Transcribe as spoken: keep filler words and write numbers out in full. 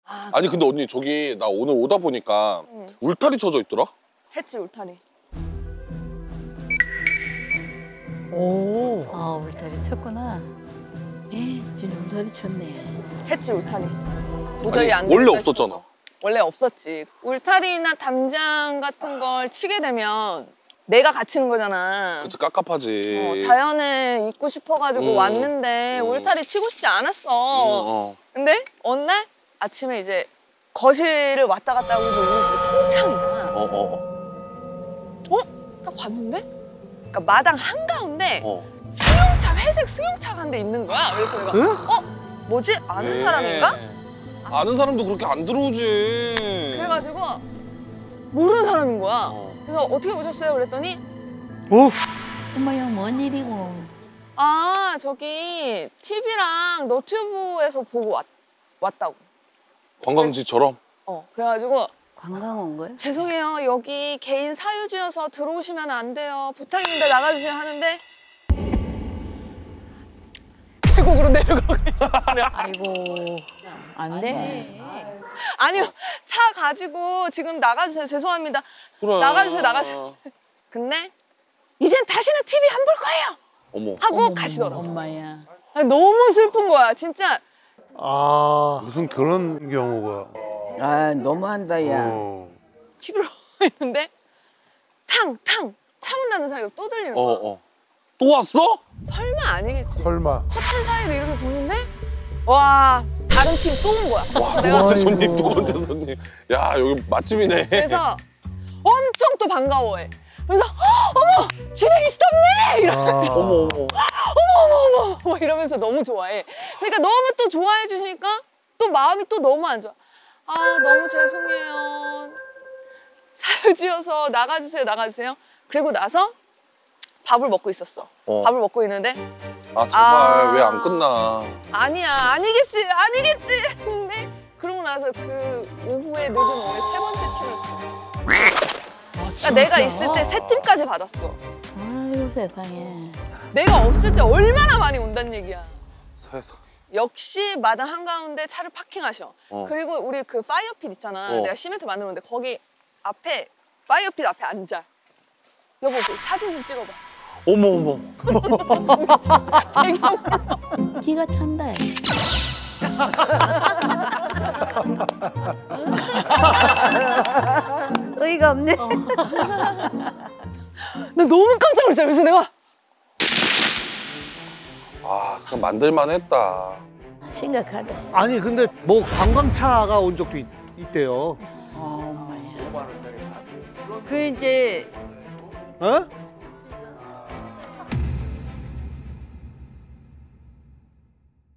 아, 아니 근데 언니 저기 나 오늘 오다 보니까 응. 울타리 쳐져 있더라? 했지 울타리. 오. 아 울타리 쳤구나. 에 진짜 울타리 쳤네. 했지 울타리. 도저히 아니, 안 되겠다 원래 싶어서. 없었잖아. 원래 없었지. 울타리나 담장 같은 걸 치게 되면 내가 갇히는 거잖아. 그치 깝깝하지. 어, 자연에 있고 싶어가지고 음. 왔는데 음. 울타리 치고 싶지 않았어. 어, 어. 근데 어느 날 아침에 이제 거실을 왔다 갔다 하고 있는데 우리 집이 통창이잖아. 어, 어, 어. 어? 딱 봤는데? 그러니까 마당 한가운데 어. 승용차, 회색 승용차가 한 대 있는 거야. 그래서 내가 응? 어? 뭐지? 아는 네. 사람인가? 아는 사람도 그렇게 안 들어오지. 그래가지고 모르는 사람인 거야. 어. 그래서 어떻게 오셨어요? 그랬더니 오. 엄마야 뭔 일이고? 아 저기 티비랑 너튜브에서 보고 왔, 왔다고. 관광지처럼? 어 그래가지고 관광 온 거야? 죄송해요. 여기 개인 사유지여서 들어오시면 안 돼요. 부탁인데 나가주세요 하는데 계곡으로 내려가고 있었어요. 아이고 안 돼. 아니요. 차 가지고 지금 나가주세요. 죄송합니다. 그래. 나가주세요. 나가주세요. 근데 이젠 다시는 티비 안 볼 거예요. 어머. 하고 어머머머, 가시더라고. 엄마야. 아, 너무 슬픈 거야. 진짜. 아. 무슨 그런 경우가. 아 너무한다 야. 어. 티비로 있는데 탕! 탕! 차문 닫는 소리가 또 들리는 어, 거야. 어. 또 왔어? 설마 아니겠지. 설마. 커튼 사이로 이렇게 보는데 와 다른 팀 또 온 거야. 와, 그래서 두 내가 번째 손님, 두 번째 손님. 야, 여기 맛집이네. 그래서 엄청 또 반가워해. 그래서 어머 진행이 있었네 이러면서 아. 어머, 어머. 어머 어머 이러면서 너무 좋아해. 그러니까 너무 또 좋아해 주시니까 또 마음이 또 너무 안 좋아. 아 너무 죄송해요. 사유지어서 나가주세요 나가주세요. 그리고 나서 밥을 먹고 있었어. 어. 밥을 먹고 있는데 아, 제발, 아. 왜 안 끝나? 아니야 아니겠지 아니겠지 했는데 그러고 나서 그 오후에 늦은 오후에 세 번째 팀을 받았지. 그러니까 내가 있을 때 세 팀까지 받았어. 아유 세상에. 내가 없을 때 얼마나 많이 온다는 얘기야. 세상. 역시 마당 한가운데 차를 파킹하셔. 어. 그리고 우리 그 파이어핏 있잖아. 어. 내가 시멘트 만들었는데 거기 앞에 파이어핏 앞에 앉아. 여보 그 사진 좀 찍어봐. 어머, 어머. 배경으로. 기가 찬다. 의의가 없네. 어. 나 너무 깜짝 놀랐어. 그래서 내가 아, 그럼 만들만 했다. 심각하다. 아니 근데 뭐 관광차가 온 적도 있, 있대요. 어, 엄마야. 그 이제 어?